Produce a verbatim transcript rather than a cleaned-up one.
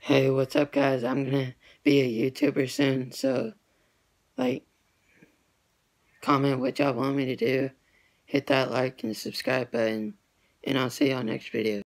Hey, what's up, guys? I'm gonna be a YouTuber soon, so, like, comment what y'all want me to do, hit that like and subscribe button, and I'll see y'all next video.